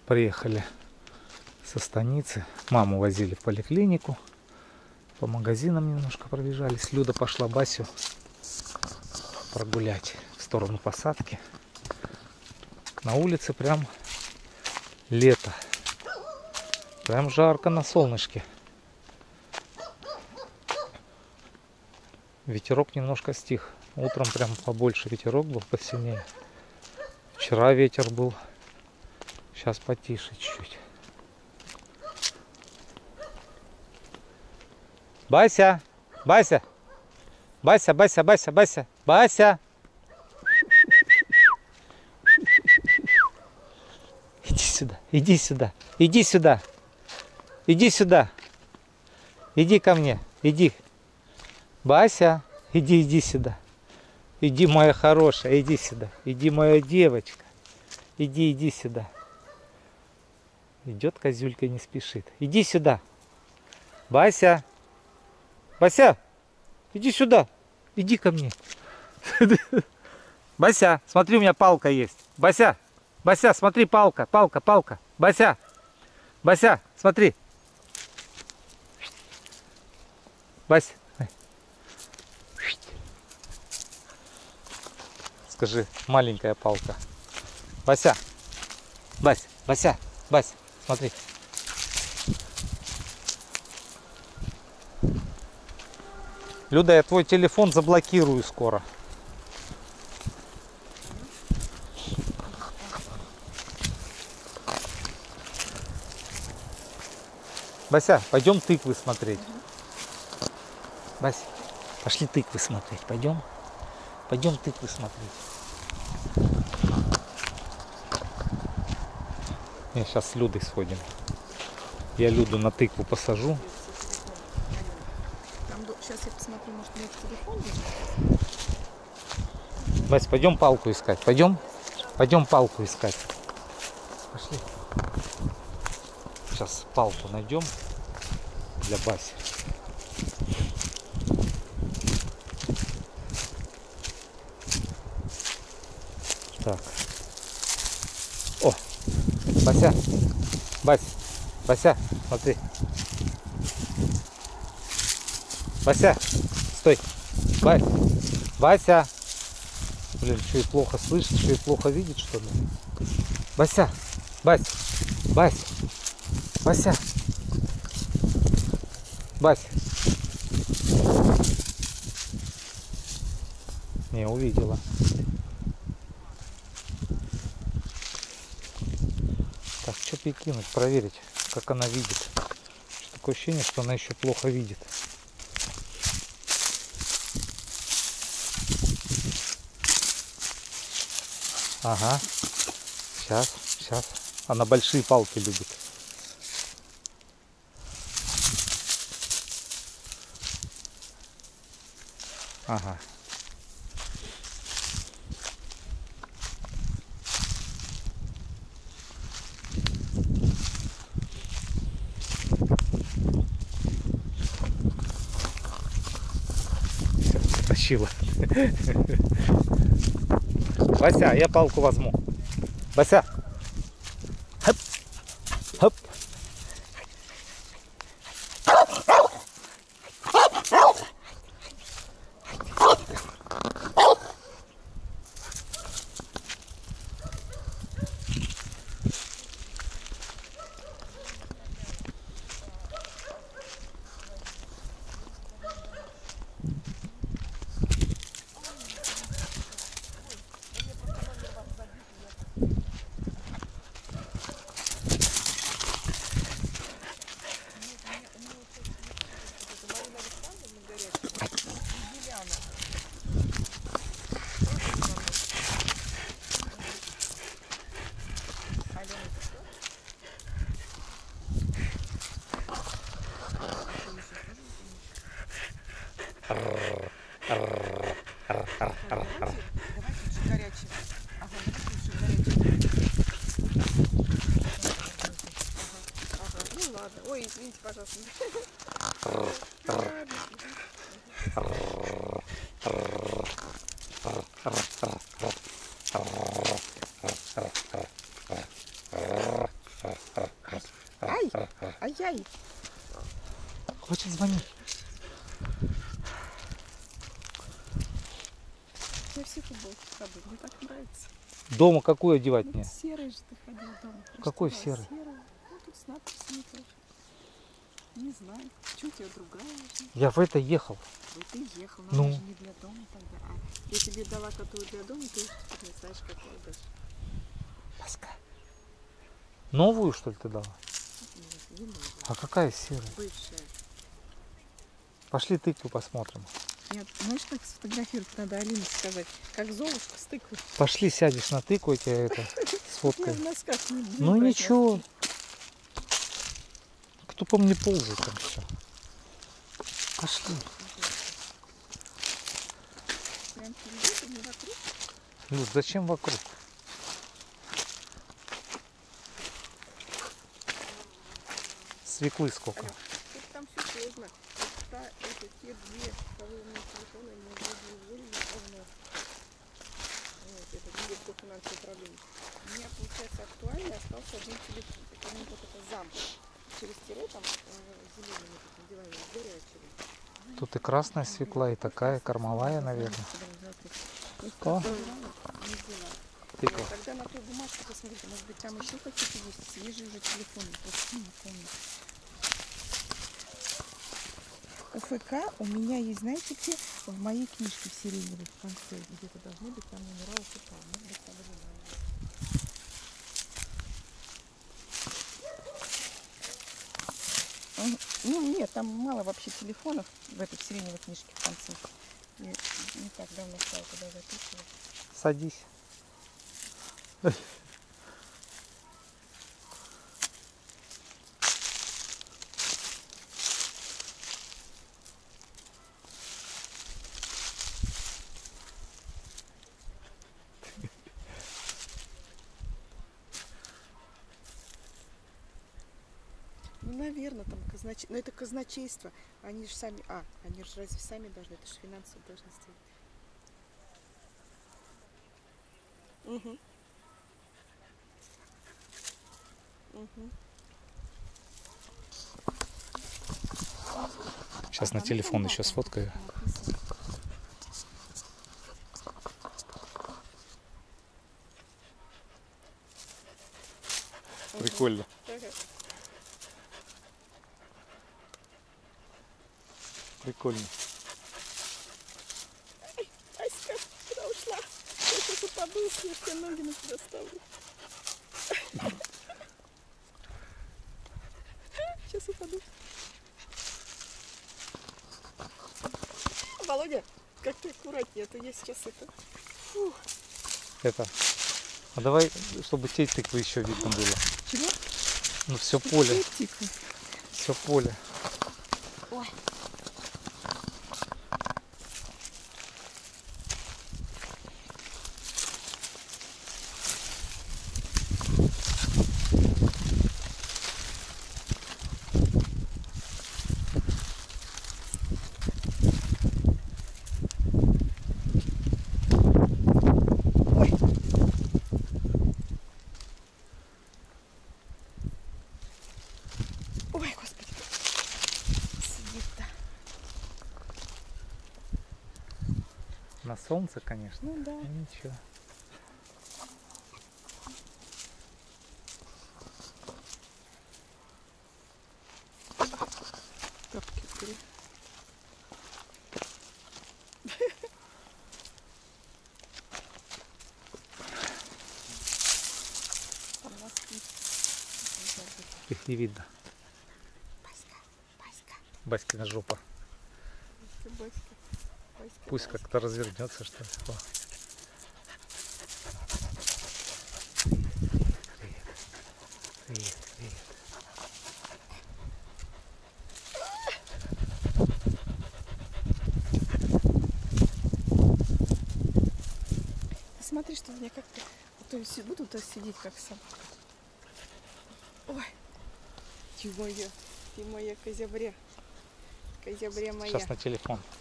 Приехали со станицы. Маму возили в поликлинику. По магазинам немножко пробежались. Люда пошла Басю прогулять в сторону посадки. На улице прям лето. Прям жарко на солнышке. Ветерок немножко стих. Утром прям побольше ветерок был, посильнее. Вчера ветер был. Сейчас потише чуть-чуть. Бася! Бася! Бася, Бася, Бася, Бася! Бася! Иди сюда, иди сюда, иди сюда. Иди сюда. Иди ко мне, иди. Бася, иди сюда. Иди, моя хорошая, иди сюда. Иди, моя девочка. Иди сюда. Идет козюлька, не спешит. Иди сюда. Бася. Бася, иди сюда. Иди ко мне. Бася, смотри, у меня палка есть. Бася, Бася, смотри, палка, палка, палка. Бася, Бася, смотри. Бася. Скажи, маленькая палка. Бася. Бася, Бася, Бася, смотри. Люда, я твой телефон заблокирую скоро. Бася, пойдем тыквы смотреть. Бася, пошли тыквы смотреть. Пойдем? Пойдем тыквы смотреть. Я сейчас с Людой сходим. Я Люду на тыкву посажу. Сейчас я посмотрю, может, у меня телефон есть. Бась, пойдем палку искать. Пойдем? Пойдем палку искать. Пошли. Сейчас палку найдем для Баси. Так. О! Бася! Бась! Бася! Смотри! Бася! Стой! Бася! Блин, что и плохо слышит, что и плохо видит, что ли? Бася! Бась! Бась! Бася! Бась! Не, увидела. Так, что перекинуть, проверить, как она видит. Такое ощущение, что она еще плохо видит. Ага. Сейчас. Она большие палки любит. Ага. Все, потащила. Бася, я палку возьму. Бася. Хоп. Хоп. Ой, извините, пожалуйста. Я все футболки кладу, мне так нравится. Дома какую одевать Ну, мне? серый же ты ходил дома. Какой Что, серый? Ну, тут с надписями тоже. Не знаю. Что у тебя другая уже? Я в это ехал. Ой, ты ехал, но Ну. она же не для дома тогда. А я тебе дала которую для дома, ты теперь не знаешь, какую дашь. Паска. Новую, что ли, ты дала? Нет, не новую. А какая серая? Бывшая. Пошли тыкву посмотрим. Нет, знаешь, как сфотографировать надо, Алине сказать. Как Золушка с тыквой. Пошли, сядешь на тыкву, я тебя это Я сфоткаю. в носках не буду Ну брать ничего. носки. Кто по мне ползает там все. Пошли. Прям перейдёт, а не вокруг. Люд, зачем вокруг? Свеклы сколько? Алён, тут там все сложно. Те две, кого у меня телефона, они вроде уволили давно. Вот, это директор финансового управления. У меня, получается, актуально остался один телефон. Это у меня вот это зам. Через тире там зелеными такими делами горячими. Тут и красная свекла, и такая кормовая, наверное. Что? Не взяла. Тыква. Тогда на той бумажке посмотрите, может быть, там еще какие-то есть свежие уже телефоны. Просто не помню. УФК у меня есть, знаете где? В моей книжке в сиреневой в конце. Где-то должны быть там номера УФК. Может быть, там или ну, нет, там мало вообще телефонов в этой сиреневой книжке в конце. Я не так давно стала туда записывать. Садись. Ну, наверное, там казначейство. Но это казначейство. Они же сами. Они же разве сами должны? Это же финансовые должны сделать. Угу. Угу. Сейчас на телефон еще сфоткаю. Прикольно. Прикольно. Аська, куда ушла? Я сейчас упаду, если я все ноги на тебя ставлю. Сейчас упаду. Володя, как ты аккуратнее, а то я сейчас это... Фух. Это. А давай, чтобы те тыквы еще видно было. Чего? Ну все поле. Тиквы. Все поле. Ой. Ой, господи. Сидит-то. На солнце, конечно. Ну да. Ну, ничего. Тапки скорее. Там носки. Их не видно. Баська. Баськина жопа. Баська. Пусть как-то развернется, что ли. О. Привет, привет. Смотри, что мне как-то... А то я буду тут сидеть как сам. Ой. Ты моя козября. Козября моя. Сейчас на телефон.